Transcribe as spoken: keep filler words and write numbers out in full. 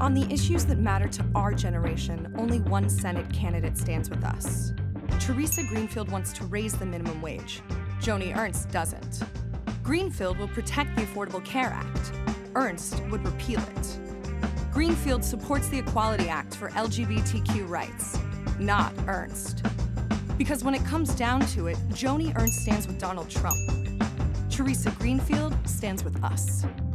On the issues that matter to our generation, only one Senate candidate stands with us. Theresa Greenfield wants to raise the minimum wage. Joni Ernst doesn't. Greenfield will protect the Affordable Care Act. Ernst would repeal it. Greenfield supports the Equality Act for L G B T Q rights, not Ernst. Because when it comes down to it, Joni Ernst stands with Donald Trump. Theresa Greenfield stands with us.